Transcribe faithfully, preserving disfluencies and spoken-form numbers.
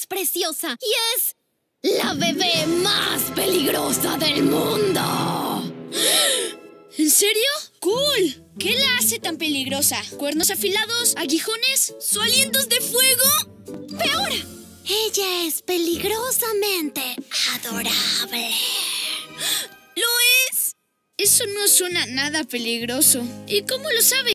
preciosa y es la bebé más peligrosa del mundo. ¿En serio? ¡Cool! ¿Qué la hace tan peligrosa? ¿Cuernos afilados? ¿Aguijones? ¿Su aliento es de fuego? ¡Peor! Ella es peligrosamente adorable. ¿Lo es? Eso no suena nada peligroso. ¿Y cómo lo sabe?